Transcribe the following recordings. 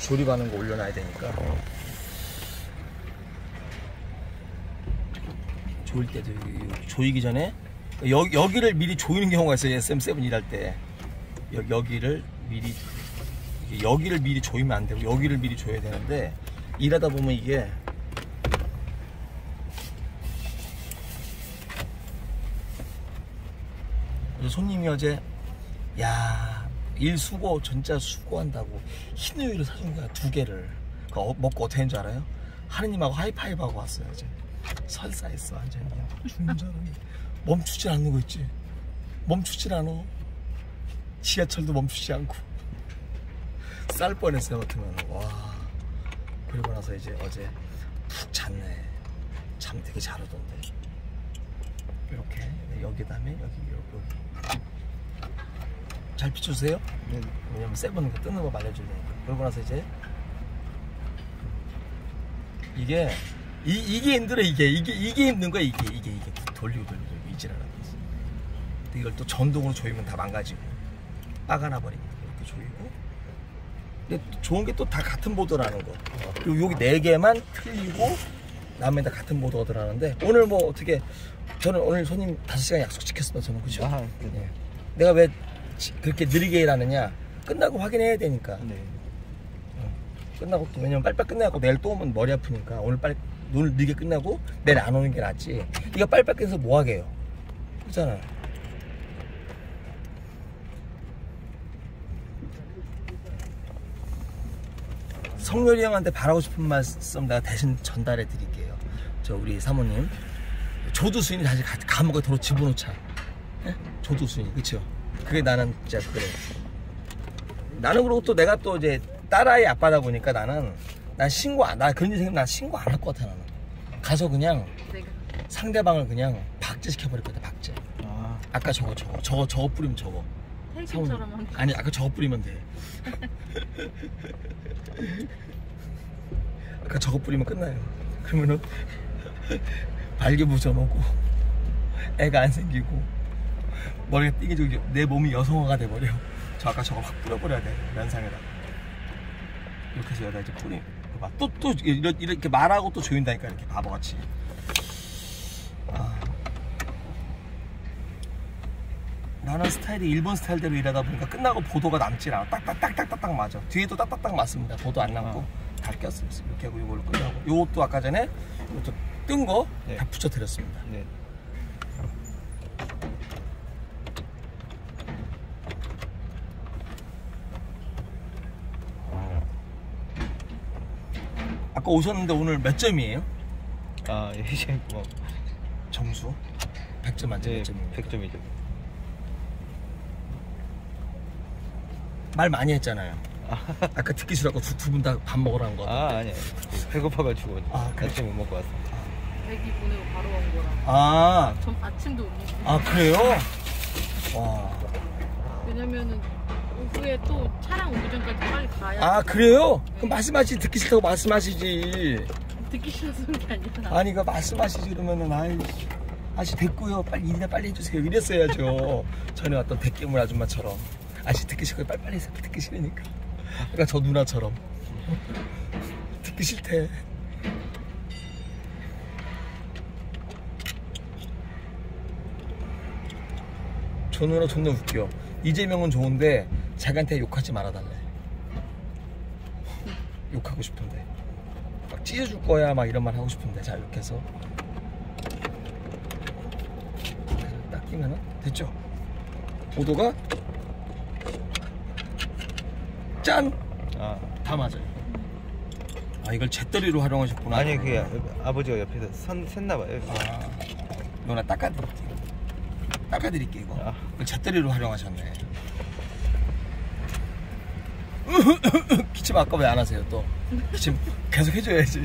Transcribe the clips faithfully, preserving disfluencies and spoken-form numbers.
조립하는 거 올려놔야 되니까. 조일 때도 조이기 전에 여, 여기를 미리 조이는 경우가 있어요. 에스엠 세븐 일할 때 여, 여기를 미리 여기를 미리 조이면 안 되고 여기를 미리 조여야 되는데 일하다 보면 이게 손님이 어제 야, 일 수고 진짜 수고한다고 흰 우유를 사준 거야. 두 개를. 그거 먹고 어떻게 했는 줄 알아요? 하느님하고 하이파이브 하고 왔어요. 어제 설사했어 완전히. 죽는 줄 알았는데 멈추질 않는 거 있지. 멈추질 않아. 지하철도 멈추지 않고 쌀 뻔했어요. 같으면. 와. 그리고 나서 이제 어제 푹 잤네. 잠 되게 잘 오던데. 이렇게 여기다음에 여기 여기, 여기. 잘 비춰주세요. 네. 왜냐면 세븐 뜨는 거 말려줘야 되니까. 그러고 나서 이제 이게 이, 이게 힘들어. 이게 이게 이게 힘든 거야. 이게 이게 이게 돌리고 돌리고 돌리고 이지라는 거지. 근데 이걸 또 전동으로 조이면 다 망가지고 빠가나 버립니다. 이렇게 조이고. 근데 또 좋은 게 또 다 같은 보드라는 거. 그리고 여기 네 개만 틀리고 남에 다 같은 보드가 들어가는데 오늘 뭐 어떻게 저는 오늘 손님 다섯 시간 약속 지켰습니다. 저는 그죠? 아, 네. 내가 왜 그렇게 느리게 일하느냐? 끝나고 확인해야 되니까. 네. 어, 끝나고 또 왜냐면 빨리빨리 끝나고 내일 또 오면 머리 아프니까 오늘 빨리 오늘 늦게 끝나고 내일 안 오는 게 낫지. 이거 빨리빨리 끝내서 뭐 하게요? 그렇잖아. 성렬이 형한테 바라고 싶은 말씀 내가 대신 전달해 드릴게요. 저 우리 사모님 조두순이 다시 감옥에 도로 집어넣자. 예? 조두순이 그쵸? 그게 나는 진짜 그래. 나는 그러고 또 내가 또 이제 딸아이 아빠다 보니까 나는 난 신고 안, 나 그런 일 생기면 난 신고 안 할 것 같아. 나는 가서 그냥 상대방을 그냥 박제시켜 버릴 것 같아. 박제. 아. 아까 저거 저거 저거 저거 뿌리면 저거. 헬기처럼 아니 아까 저거 뿌리면 돼. 아까 저거 뿌리면 끝나요. 그러면은 발기부전하고 애가 안 생기고 머리가 띵해지고 내 몸이 여성화가 돼버려. 저 아까 저거 확 뿌려버려야 돼. 면상에다 이렇게 해서 여기다 이제 뿌리. 또 또 이렇게, 이렇게 말하고 또 조인다니까. 이렇게 바보같이. 아. 나는 스타일이 일본 스타일대로 일하다 보니까 끝나고 보도가 남질 않아. 딱딱딱딱딱 맞아. 뒤에도 딱딱딱 맞습니다. 보도 안 남고 다 꼈어요. 이렇게 하고 이걸로 끝나고 요것도 아까 전에 이것도 뜬 거 다 네. 붙여 드렸습니다. 네. 아까 오셨는데 오늘 몇 점이에요? 아, 이제 뭐 점수? 백 점 만점 몇 점입니까? 백 점이죠. 말 많이 했잖아요. 아까 듣기 싫어갖고 두 분 다 밥 먹으라는 거. 아, 아니에요. 배고파가지고 아, 그래? 아침 못 먹고 왔습니다. 애기 보내고 바로 온 거라. 아, 전 아침도 못 먹고. 아 그래요? 와. 왜냐면은 오후에 또 차량 오기 전까지 빨리 가야. 아 그래요? 네. 그럼 말씀하시지. 듣기 싫다고 말씀하시지. 듣기 싫어서 그런 게 아니라. 아니 그 말씀하시지 그러면은 아이 아씨 됐고요. 빨리 일이나 빨리 해주세요. 이랬어야죠. 전에 왔던 백개물 아줌마처럼. 아씨 듣기 싫고 빨리빨리 해서 듣기 싫으니까. 그러니까 저 누나처럼 듣기 싫대. 저 누나 존나 웃겨. 이재명은 좋은데 자기한테 욕하지 말아달래. 욕하고 싶은데 막 찢어줄 거야 막 이런 말 하고 싶은데. 자 이렇게 해서 딱 끼면은 됐죠? 보도가 짠! 아, 다 맞아요. 아 이걸 잿더리로 활용하셨구나. 아니 그게 아버지가 옆에서 선 샜나봐요. 아, 이거 나 닦아드릴게요. 닦아드릴게 이거. 아. 이걸 잿더리로 활용하셨네. 기침 아까 왜 안 하세요 또? 기침 계속 해줘야지.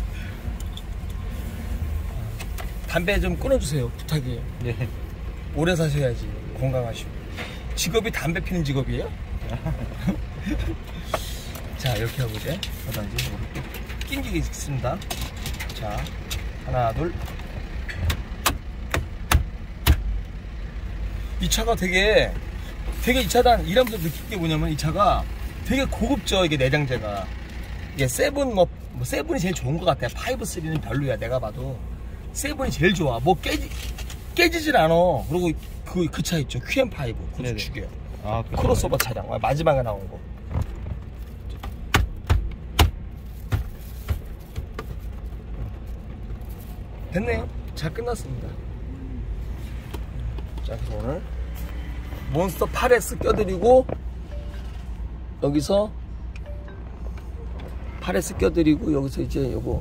담배 좀 끊어주세요 부탁이에요. 네. 오래 사셔야지 건강하시고. 직업이 담배 피는 직업이에요? 자 이렇게 하고 이제 하단지 낑기기 있습니다. 자 하나 둘. 이 차가 되게 되게 이 차단 일하면서 느낀 게 뭐냐면 이 차가 되게 고급져. 이게 내장재가 이게 세븐 뭐, 뭐 세븐이 제일 좋은 것 같아. 파이브 쓰리는 별로야. 내가 봐도 세븐이 제일 좋아. 뭐 깨지 깨지질 않아. 그리고 그 그 차 있죠. 큐엠 파이브 그것도 죽여. 아, 크로스오버 차량 마지막에 나온 거. 됐네요. 잘 끝났습니다. 자, 그래서 오늘 몬스터 팔 에스 껴드리고 여기서 팔 에스 껴드리고 여기서 이제 요거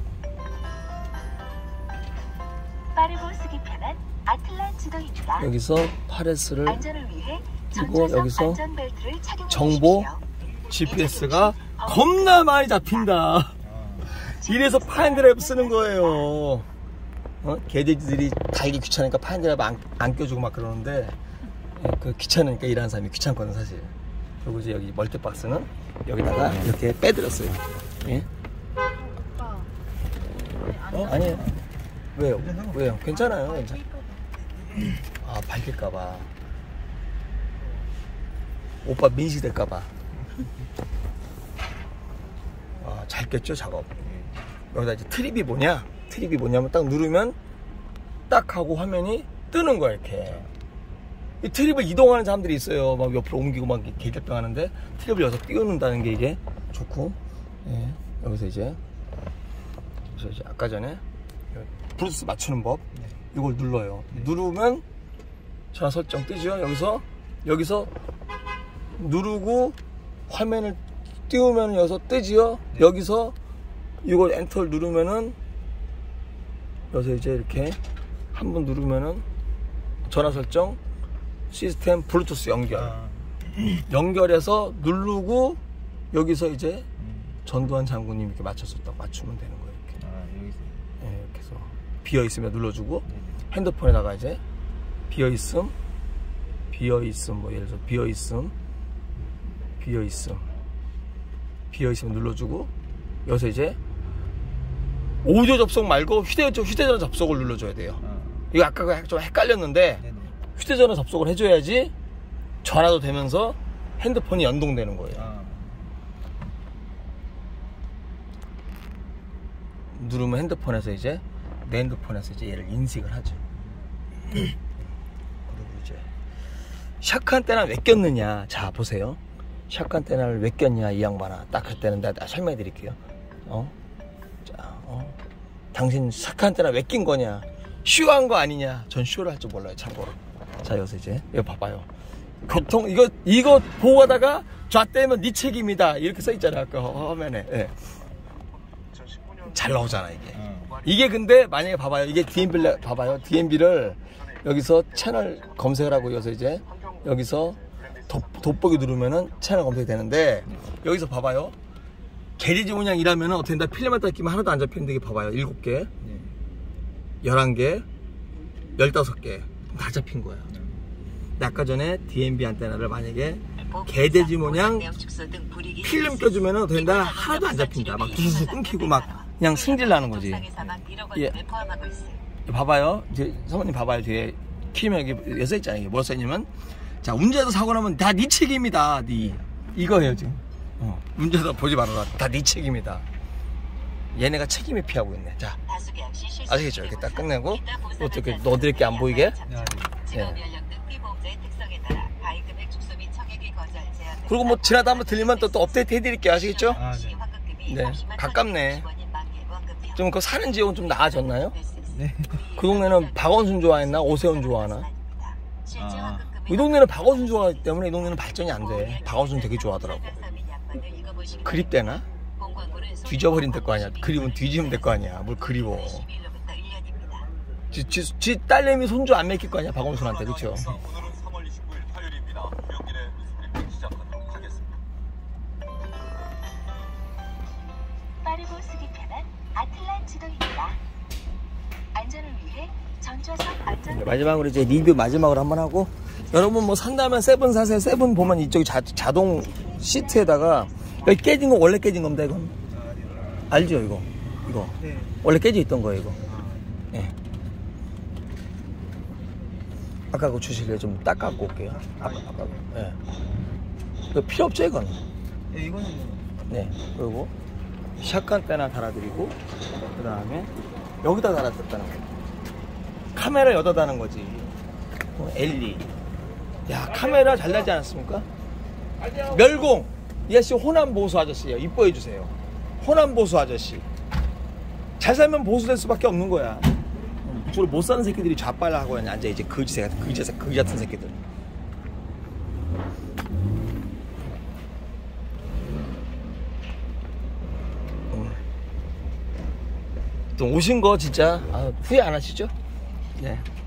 빠르고 쓰기 편한 아틀란 지도입니다. 여기서 팔 에스를 안전을 위해 그리고 전차석 여기서 안전벨트를 착용해 정보 주십시오. 지피에스가 겁나 많이 잡힌다. 이래서 파인드라이브 쓰는 거예요. 어? 개돼지들이 달기 귀찮으니까 파인드라이브 안, 안 껴주고 막 그러는데 예, 그 귀찮으니까 일하는 사람이 귀찮거든 사실. 그리고 이제 여기 멀티박스는 여기다가 이렇게 빼드렸어요. 예? 아빠. 어? 아니에요. 왜요? 왜요? 괜찮아요. 괜찮아. 아, 밝힐까봐. 오빠 민식될까봐. 아, 잘 꼈죠, 작업. 여기다 이제 트립이 뭐냐? 트립이 뭐냐면 딱 누르면 딱 하고 화면이 뜨는 거야, 이렇게. 이 트립을 이동하는 사람들이 있어요. 막 옆으로 옮기고 막 개결병 하는데 트립을 여기서 띄워놓는다는 게 이게 좋고. 예, 여기서 이제, 그래서 이제 아까 전에 블루투스 맞추는 법. 이걸 눌러요. 누르면 전화 설정 뜨죠. 여기서, 여기서 누르고 화면을 띄우면 여기서 뜨지요. 여기서 이걸 엔터를 누르면은 여기서 이제 이렇게 한 번 누르면은 전화 설정 시스템 블루투스 연결 아. 연결해서 누르고 여기서 이제 전두환 장군님 이렇게 맞춰서 딱 맞추면 되는 거예요. 이렇게. 아, 여기서. 예, 이렇게 해서 비어 있으면 눌러주고 핸드폰에다가 이제 비어 있음, 비어 있음 뭐 예를 들어 비어 있음, 비어 있음, 비어 있으면 눌러주고 여기서 이제 오디오 접속 말고 휴대전 휴대전화 접속을 눌러줘야 돼요. 아. 이거 아까 좀 헷갈렸는데 네네. 휴대전화 접속을 해줘야지 전화도 되면서 핸드폰이 연동되는 거예요. 아. 누르면 핸드폰에서 이제 내 핸드폰에서 이제 얘를 인식을 하죠. 그리고 이제 샤크 안테나 왜 꼈느냐? 자 보세요. 샤크 안테나를 왜 꼈냐 이 양반아. 딱 할 때는 내가 설명해 드릴게요. 어? 자, 어? 당신 샤크 안테나 왜 낀 거냐? 쇼한 거 아니냐? 전 쇼를 할 줄 몰라요, 참고로. 자, 여기서 이제 이거 봐봐요. 교통 이거 이거 보고 가다가 좌대면 네 책임이다 이렇게 써 있잖아요, 아까 화면에. 예. 잘 나오잖아 이게. 어. 이게 근데 만약에 봐봐요. 이게 디엠비를 봐봐요. 디엠비를 여기서 채널 검색을 하고 여기서 이제 여기서 돋, 돋보기 누르면은 채널 검색이 되는데 여기서 봐봐요. 게리지 모양이라면은 어떻게 된다? 필름만 딱 끼면 하나도 안 잡히는데 이게 봐봐요. 일곱 개, 네. 열한 개, 열다섯 개 다 잡힌 거야. 근데 아까 전에 디엠비 안테나를 만약에 개돼지 모양 필름 껴주면은 어떻게 된다? 하나도 안 잡힌다. 막 두수수 끊기고 막 그냥 승질 나는 거지. 예. 봐봐요. 이제 사모님 봐봐요. 뒤에 키면 여기 여기 써있잖아요. 이게 뭐 써있냐면 자 운전자 사고 나면 다 네 책임이다. 네 이거예요 지금. 어. 운전자 보지 말아라. 다 네 책임이다. 얘네가 책임을 피하고 있네. 자 아시겠죠? 이렇게 딱 끝내고 또 어떻게 너들께 안 보이게. 예. 그리고 뭐 지나다 한번 들리면 또, 또 업데이트 해드릴게요. 아시겠죠? 아, 네. 네, 가깝네. 좀 그 사는 지역은 좀 나아졌나요? 네. 그 동네는 박원순 좋아했나? 오세훈 좋아하나? 아. 이 동네는 박원순 좋아하기 때문에 이 동네는 발전이 안 돼. 박원순 되게 좋아하더라고. 그립대나? 뒤져버린 될 거 아니야. 그리면 뒤지면 될 거 아니야. 뭘 그리워. 지, 지, 지 딸내미 손주 안 맡길 거 아니야. 박원순한테. 그쵸? 오늘은 삼월 이십구일 화요일입니다. 무역일의 스크립팅 시작하도록 하겠습니다. 빠르고 쓰기 편한 아틀란 지도입니다. 안전을 위해 전좌석 안전 마지막으로 이제 리뷰 마지막으로 한번 하고 여러분 뭐 산다면 세븐 사세요. 세븐 보면 이쪽에 자, 자동 시트에다가 여기 깨진 거 원래 깨진 겁니다. 이건 알죠 이거 이거 네. 원래 깨져 있던 거예요 이거. 예. 아까 그 주실래 좀 닦아갖고 올게요. 아까 아까 예. 이거 필요 없죠 이건. 네, 이거는 네. 그리고 샷건 때나 달아드리고, 그 다음에 여기다 달아뒀다는 거야. 카메라 여기다 다는 거지. 어, 엘리. 야, 카메라 잘 나지 않았습니까? 멸공! 이 아저씨 호남 보수 아저씨예요. 이뻐해 주세요. 호남 보수 아저씨. 잘 살면 보수될 수밖에 없는 거야. 주로 못 사는 새끼들이 좌빨하고 앉아 이제 거지 같은 거지 거지 같은 새끼들. 또 오신 거 진짜 아, 후회 안 하시죠? 네.